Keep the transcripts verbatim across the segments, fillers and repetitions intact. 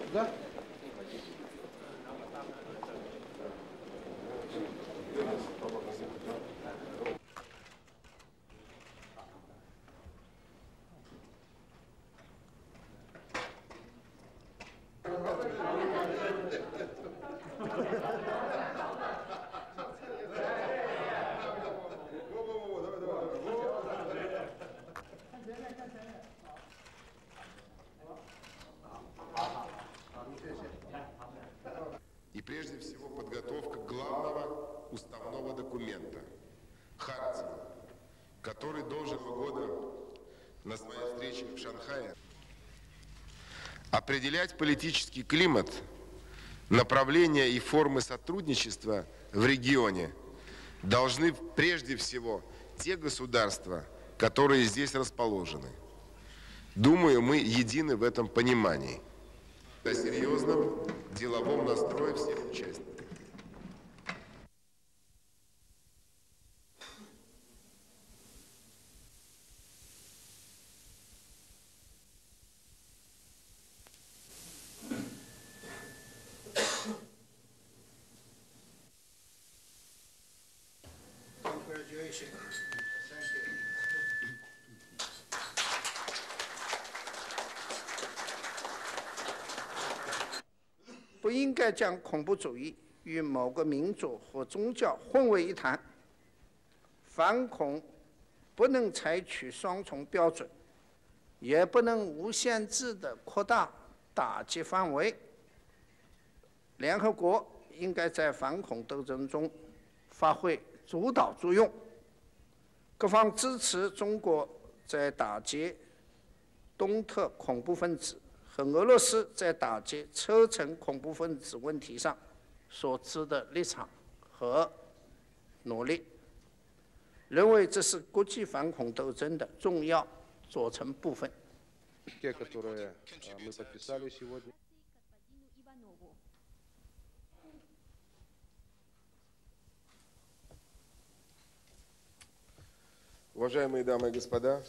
Да? И прежде всего подготовка главного уставного документа – Хартии, который должен у года на своей встрече в Шанхае определять политический климат, направления и формы сотрудничества в регионе должны прежде всего те государства, которые здесь расположены. Думаю, мы едины в этом понимании. О серьезном деловом настрое всех участников. 不应该将恐怖主义与某个民族和宗教混为一谈。反恐不能采取双重标准，也不能无限制地扩大打击范围。联合国应该在反恐斗争中发挥主导作用。各方支持中国在打击东特恐怖分子和俄罗斯在打击车臣恐怖分子问题上所持的立场和努力，认为这是国际反恐斗争的重要组成部分。 Те, которые мы подписали сегодня. Уважаемые дамы и господа,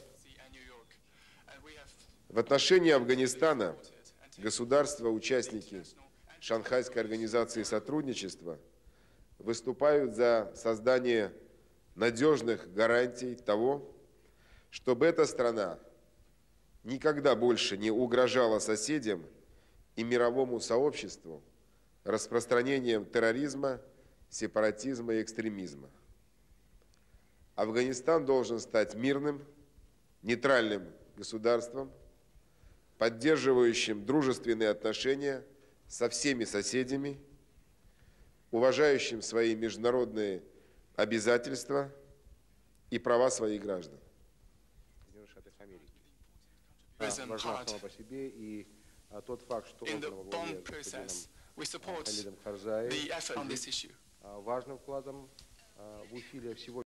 в отношении Афганистана государства-участники Шанхайской организации сотрудничества выступают за создание надежных гарантий того, чтобы эта страна никогда больше не угрожала соседям и мировому сообществу распространением терроризма, сепаратизма и экстремизма. Афганистан должен стать мирным, нейтральным государством, поддерживающим дружественные отношения со всеми соседями, уважающим свои международные обязательства и права своих граждан. Важна сама по себе, и тот факт, что он во главе с господином Халидом Карзаи важным вкладом в усилия всего